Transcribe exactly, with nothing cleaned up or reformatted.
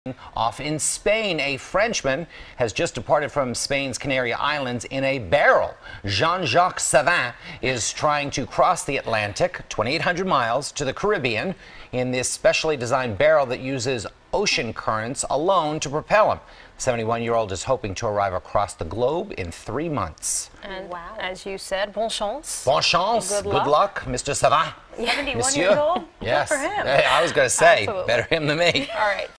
Off in Spain, a Frenchman has just departed from Spain's Canary Islands in a barrel. Jean-Jacques is trying to cross the Atlantic, twenty-eight hundred miles, to the Caribbean in this specially designed barrel that uses ocean currents alone to propel him. The seventy-one-year-old is hoping to arrive across the globe in three months. And wow. As you said, bon chance. Bon chance. Good Good luck, luck Mister Savant. seventy-one Monsieur. years old? Yes. Good for him. Hey, I was going to say, Absolutely. better him than me. All right.